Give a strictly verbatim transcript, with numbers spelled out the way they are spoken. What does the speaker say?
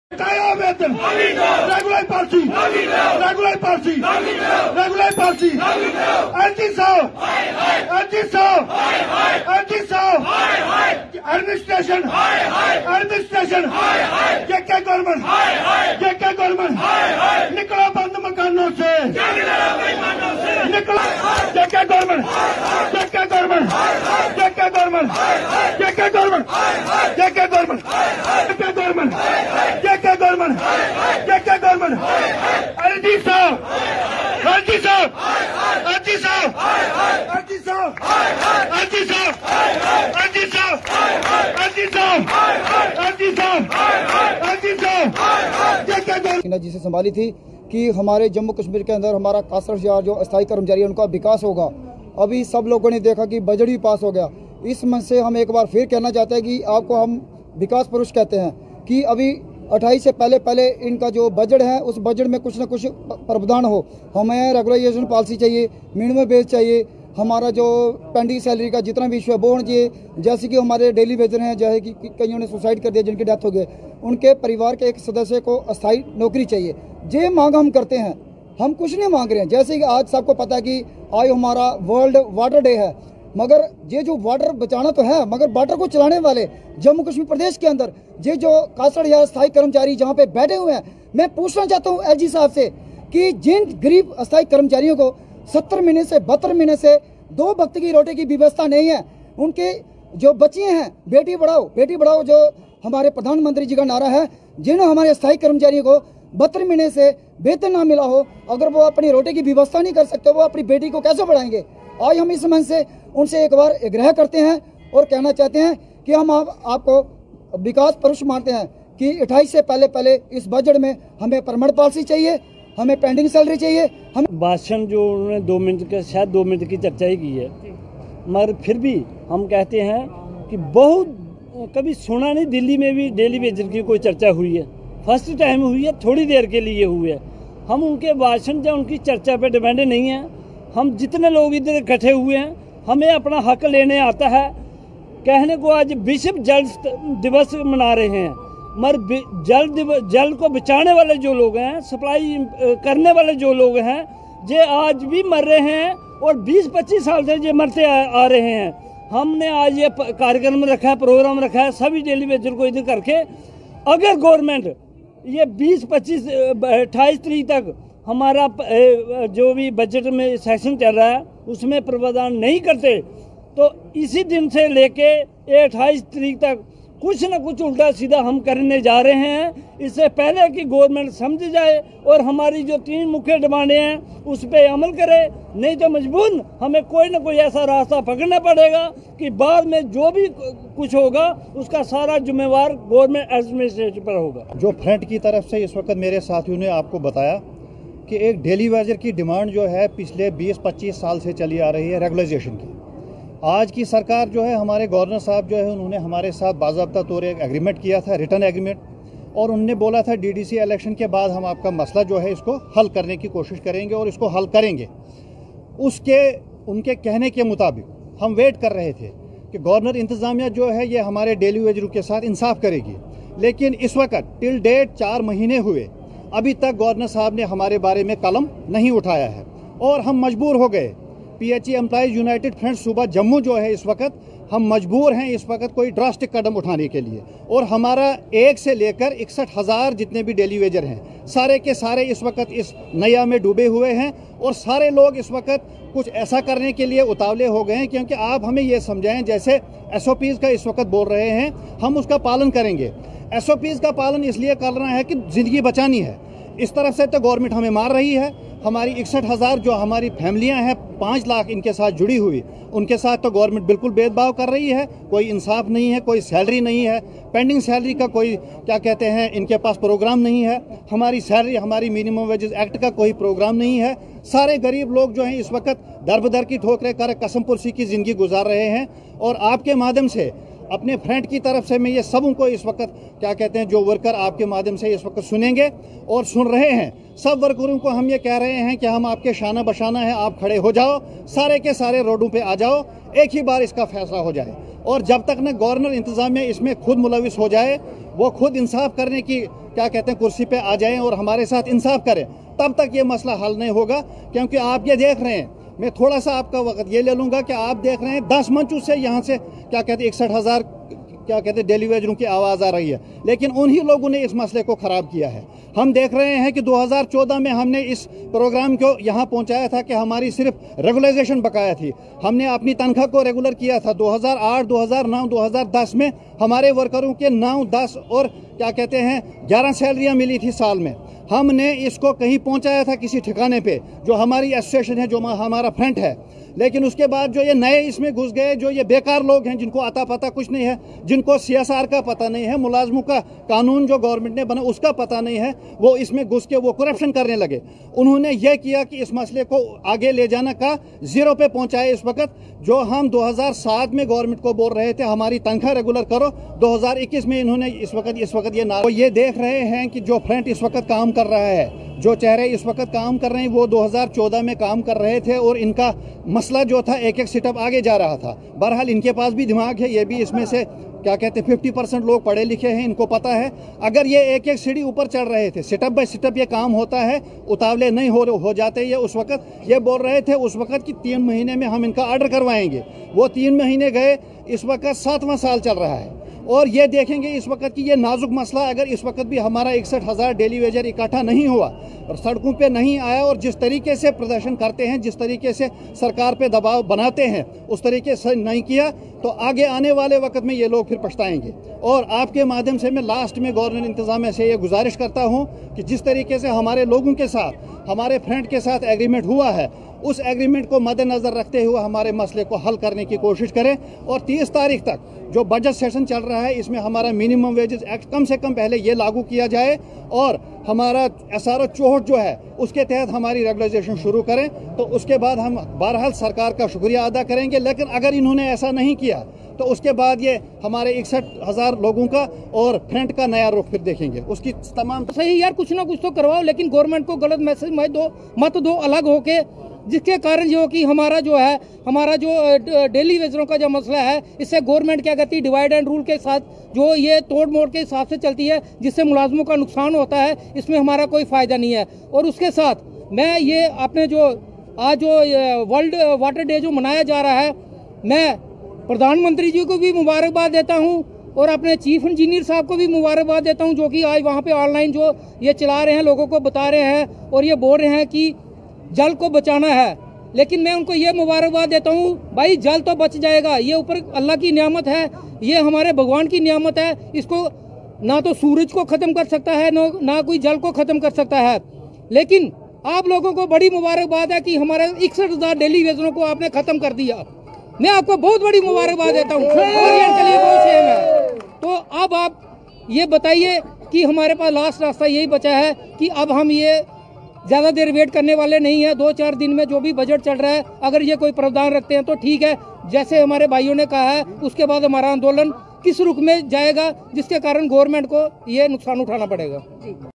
वेतन regular party regular party regular party एंटी साहब एंटी साहब एंटी साहब एडमिनिस्ट्रेशन एडमिनिस्ट्रेशन ये क्या गवर्नमेंट ये क्या गवर्नमेंट निकलो बंद मकानों से निकलो ये क्या गवर्नमेंट ये क्या गवर्नमेंट ये क्या गवर्नमेंट ये क्या गवर्नमेंट ये क्या गवर्नमेंट ये क्या गवर्नमेंट क्या गवर्नमेंट क्या क्या गवर्नमेंट एलजी साहब एलजी साहब एलजी साहब एलजी साहब एलजी साहब एलजी साहब एलजी साहब एलजी साहब एलजी साहब क्या क्या गवर्नमेंट जिसे संभाली थी कि हमारे जम्मू कश्मीर के अंदर हमारा कासठ हजार जो अस्थायी कर्मचारी है उनका विकास होगा। अभी सब लोगों ने देखा कि बजट भी पास हो गया। इस मन से हम एक बार फिर कहना चाहते हैं कि आपको हम विकास पुरुष कहते हैं कि अभी अट्ठाईस से पहले पहले इनका जो बजट है उस बजट में कुछ ना कुछ प्रावधान हो। हमें रेगुलराइजेशन पॉलिसी चाहिए, मिनिमम वेज चाहिए, हमारा जो पेंडिंग सैलरी का जितना भी इशू है वो होना चाहिए। जैसे कि हमारे डेली वेजर हैं, जैसे कि कईयों ने सुसाइड कर दिया, जिनकी डेथ हो गई, उनके परिवार के एक सदस्य को अस्थायी नौकरी चाहिए। ये मांग हम करते हैं, हम कुछ नहीं मांग रहे हैं। जैसे कि आज सबको पता है कि आज हमारा वर्ल्ड वाटर डे है, मगर ये जो वाटर बचाना तो है, मगर वाटर को चलाने वाले जम्मू कश्मीर प्रदेश के अंदर ये जो कासठ हजार स्थायी कर्मचारी जहाँ पे बैठे हुए हैं, मैं पूछना चाहता हूँ एलजी साहब से कि जिन गरीब अस्थायी कर्मचारियों को सत्तर महीने से बहत्तर महीने से दो वक्त की रोटी की व्यवस्था नहीं है, उनके जो बच्चे हैं, बेटी बढ़ाओ बेटी बढ़ाओ जो हमारे प्रधानमंत्री जी का नारा है, जिन्होंने हमारे अस्थायी कर्मचारियों को बहत्तर महीने से वेतन ना मिला हो, अगर वो अपनी रोटी की व्यवस्था नहीं कर सकते, वो अपनी बेटी को कैसे बढ़ाएंगे। आज हम इस मन से उनसे एक बार आग्रह करते हैं और कहना चाहते हैं कि हम आप, आपको विकास पुरुष मानते हैं कि अट्ठाईस से पहले पहले इस बजट में हमें परमानेंट पॉलिसी चाहिए, हमें पेंडिंग सैलरी चाहिए। हम भाषण जो उन्होंने दो मिनट का शायद दो मिनट की चर्चा ही की है, मगर फिर भी हम कहते हैं कि बहुत कभी सुना नहीं दिल्ली में भी डेली वेजर की कोई चर्चा हुई है। फर्स्ट टाइम हुई है, थोड़ी देर के लिए हुई है। हम उनके भाषण या उनकी चर्चा पे डिपेंड नहीं है। हम जितने लोग इधर इकट्ठे हुए हैं, हमें अपना हक लेने आता है। कहने को आज विश्व जल दिवस मना रहे हैं, मगर जल दिवस जल को बचाने वाले जो लोग हैं, सप्लाई करने वाले जो लोग हैं, ये आज भी मर रहे हैं और बीस पच्चीस साल से ये मरते आ, आ रहे हैं। हमने आज ये कार्यक्रम रखा है, प्रोग्राम रखा है सभी डेली वेजर को इधर करके। अगर गवर्नमेंट ये बीस पच्चीस अट्ठाईस तारीख तक हमारा जो भी बजट में सेशन चल रहा है उसमें प्रावधान नहीं करते, तो इसी दिन से लेके अट्ठाईस तारीख तक कुछ न कुछ उल्टा सीधा हम करने जा रहे हैं। इससे पहले कि गवर्नमेंट समझ जाए और हमारी जो तीन मुख्य डिमांडें हैं उस पर अमल करे, नहीं तो मजबूरन हमें कोई ना कोई ऐसा रास्ता पकड़ना पड़ेगा कि बाद में जो भी कुछ होगा उसका सारा जिम्मेवार गवर्नमेंट एडमिनिस्ट्रेशन पर होगा। जो फ्रंट की तरफ से इस वक्त मेरे साथियों ने आपको बताया कि एक डेली वेजर की डिमांड जो है पिछले बीस पच्चीस साल से चली आ रही है रेगुलराइजेशन की। आज की सरकार जो है, हमारे गवर्नर साहब जो है, उन्होंने हमारे साथ बाज़ाब्ता तौर एक एग्रीमेंट किया था, रिटर्न एग्रीमेंट, और उनने बोला था डीडीसी इलेक्शन के बाद हम आपका मसला जो है इसको हल करने की कोशिश करेंगे और इसको हल करेंगे। उसके उनके कहने के मुताबिक हम वेट कर रहे थे कि गवर्नर इंतज़ामिया जो है ये हमारे डेली वेजरों के साथ इंसाफ करेगी, लेकिन इस वक्त टिल डेट चार महीने हुए, अभी तक गवर्नर साहब ने हमारे बारे में कलम नहीं उठाया है और हम मजबूर हो गए। पीएचई एम्प्लॉयज यूनाइटेड फ्रंट सूबा जम्मू जो है, इस वक्त हम मजबूर हैं इस वक्त कोई ड्रास्टिक कदम उठाने के लिए। और हमारा एक से लेकर इकसठ हज़ार जितने भी डेली वेजर हैं, सारे के सारे इस वक्त इस नया में डूबे हुए हैं और सारे लोग इस वक्त कुछ ऐसा करने के लिए उतावले हो गए हैं। क्योंकि आप हमें ये समझाएं, जैसे एसओपीज़ का इस वक्त बोल रहे हैं, हम उसका पालन करेंगे। एसओपीज़ का पालन इसलिए करना है कि ज़िंदगी बचानी है। इस तरफ से तो गवर्नमेंट हमें मार रही है। हमारी इकसठ हज़ार जो हमारी फैमिलियां हैं, पाँच लाख इनके साथ जुड़ी हुई, उनके साथ तो गवर्नमेंट बिल्कुल भेदभाव कर रही है। कोई इंसाफ नहीं है, कोई सैलरी नहीं है, पेंडिंग सैलरी का कोई क्या कहते हैं इनके पास प्रोग्राम नहीं है। हमारी सैलरी, हमारी मिनिमम वेजेस एक्ट का कोई प्रोग्राम नहीं है। सारे गरीब लोग जो हैं इस वक्त दर बदर की ठोकरें कर कसम पुरसी की ज़िंदगी गुजार रहे हैं। और आपके माध्यम से अपने फ्रंट की तरफ से मैं ये सब उनको इस वक्त क्या कहते हैं, जो वर्कर आपके माध्यम से इस वक्त सुनेंगे और सुन रहे हैं, सब वर्करों को हम ये कह रहे हैं कि हम आपके शाना बशाना है, आप खड़े हो जाओ, सारे के सारे रोडों पे आ जाओ, एक ही बार इसका फैसला हो जाए। और जब तक न गवर्नर इंतजामिया इसमें खुद मुलविस हो जाए, वो खुद इंसाफ करने की क्या कहते हैं कुर्सी पे आ जाएं और हमारे साथ इंसाफ करें, तब तक ये मसला हल नहीं होगा। क्योंकि आप ये देख रहे हैं, मैं थोड़ा सा आपका वक्त ये ले लूँगा कि आप देख रहे हैं दस मंचों से यहाँ से क्या कहते हैं इकसठ हज़ार क्या कहते हैं डेली वेजरों की आवाज़ आ रही है, लेकिन उन्हीं लोगों ने इस मसले को ख़राब किया है। हम देख रहे हैं कि दो हज़ार चौदह में हमने इस प्रोग्राम को यहाँ पहुँचाया था कि हमारी सिर्फ रेगुलराइजेशन बकाया थी। हमने अपनी तनख्वाह को रेगुलर किया था। दो हज़ार आठ, दो हज़ार नौ, दो हज़ार दस में हमारे वर्करों के नौ, दस और क्या कहते हैं ग्यारह सैलरियाँ मिली थी साल में। हमने इसको कहीं पहुँचाया था किसी ठिकाने पे, जो हमारी एसोसिएशन है, जो हमारा फ्रंट है। लेकिन उसके बाद जो ये नए इसमें घुस गए, जो ये बेकार लोग हैं, जिनको आता पता कुछ नहीं है, जिनको सी एस आर का पता नहीं है, मुलाजमों का कानून जो गवर्नमेंट ने बना उसका पता नहीं है, वो इसमें घुस के वो करप्शन करने लगे। उन्होंने यह किया कि इस मसले को आगे ले जाने का जीरो पे पहुंचाए। इस वक्त जो हम दो हज़ार सात में गवर्नमेंट को बोल रहे थे हमारी तनख्वाह रेगुलर करो, दो हज़ार इक्कीस में इन्होंने इस वक्त इस वक्त ये ना वो ये देख रहे हैं कि जो फ्रंट इस वक्त काम कर रहा है, जो चेहरे इस वक्त काम कर रहे हैं, वो दो हज़ार चौदह में काम कर रहे थे और इनका मसला जो था एक एक सिटअप आगे जा रहा था। बहरहाल इनके पास भी दिमाग है, ये भी इसमें से क्या कहते हैं फिफ्टी परसेंट लोग पढ़े लिखे हैं, इनको पता है। अगर ये एक एक सीढ़ी ऊपर चढ़ रहे थे, सिटअप बाय सिटअप ये काम होता है, उतावले नहीं हो हो जाते। ये उस वक्त ये बोल रहे थे उस वक्त कि तीन महीने में हम इनका ऑर्डर करवाएंगे। वो तीन महीने गए, इस वक्त सातवां साल चल रहा है। और ये देखेंगे इस वक्त की ये नाजुक मसला, अगर इस वक्त भी हमारा इकसठ हज़ार डेली वेजर इकट्ठा नहीं हुआ और सड़कों पे नहीं आया और जिस तरीके से प्रदर्शन करते हैं, जिस तरीके से सरकार पे दबाव बनाते हैं, उस तरीके से नहीं किया तो आगे आने वाले वक्त में ये लोग फिर पछताएंगे। और आपके माध्यम से मैं लास्ट में गवर्नमेंट इंतजामिया से ये गुजारिश करता हूँ कि जिस तरीके से हमारे लोगों के साथ, हमारे फ्रंट के साथ एग्रीमेंट हुआ है, उस एग्रीमेंट को मद्देनजर रखते हुए हमारे मसले को हल करने की कोशिश करें। और तीस तारीख तक जो बजट सेशन चल रहा है, इसमें हमारा मिनिमम वेजेस एक्ट कम से कम पहले ये लागू किया जाए और हमारा एस आर ओ चौहठ जो है उसके तहत हमारी रेगुलराइजेशन शुरू करें। तो उसके बाद हम बहरहाल सरकार का शुक्रिया अदा करेंगे। लेकिन अगर इन्होंने ऐसा नहीं किया तो उसके बाद ये हमारे इकसठ हज़ार लोगों का और फ्रंट का नया रुख फिर देखेंगे। उसकी तमाम सही यार, कुछ ना कुछ तो करवाओ, लेकिन गवर्नमेंट को गलत मैसेज मत दो मत दो अलग होके, जिसके कारण जो कि हमारा जो है हमारा जो डेली वेजरों का जो मसला है, इससे गवर्नमेंट क्या कहती है डिवाइड एंड रूल के साथ जो ये तोड़ मोड़ के हिसाब से चलती है, जिससे मुलाजमों का नुकसान होता है। इसमें हमारा कोई फ़ायदा नहीं है। और उसके साथ मैं ये आपने जो आज जो वर्ल्ड वाटर डे जो मनाया जा रहा है, मैं प्रधानमंत्री जी को भी मुबारकबाद देता हूँ और अपने चीफ इंजीनियर साहब को भी मुबारकबाद देता हूँ, जो कि आज वहाँ पे ऑनलाइन जो ये चला रहे हैं, लोगों को बता रहे हैं और ये बोल रहे हैं कि जल को बचाना है। लेकिन मैं उनको ये मुबारकबाद देता हूँ, भाई जल तो बच जाएगा, ये ऊपर अल्लाह की नियामत है, ये हमारे भगवान की नियामत है। इसको ना तो सूरज को ख़त्म कर सकता है, ना, ना कोई जल को ख़त्म कर सकता है। लेकिन आप लोगों को बड़ी मुबारकबाद है कि हमारे इकसठ हज़ार डेली वेजरों को आपने ख़त्म कर दिया। मैं आपको बहुत बड़ी मुबारकबाद देता हूँ और इनके लिए बहुत सेम है। तो अब आप ये बताइए कि हमारे पास लास्ट रास्ता यही बचा है कि अब हम ये ज़्यादा देर वेट करने वाले नहीं है। दो चार दिन में जो भी बजट चल रहा है, अगर ये कोई प्रावधान रखते हैं तो ठीक है, जैसे हमारे भाइयों ने कहा है। उसके बाद हमारा आंदोलन किस रुख में जाएगा, जिसके कारण गवर्नमेंट को ये नुकसान उठाना पड़ेगा।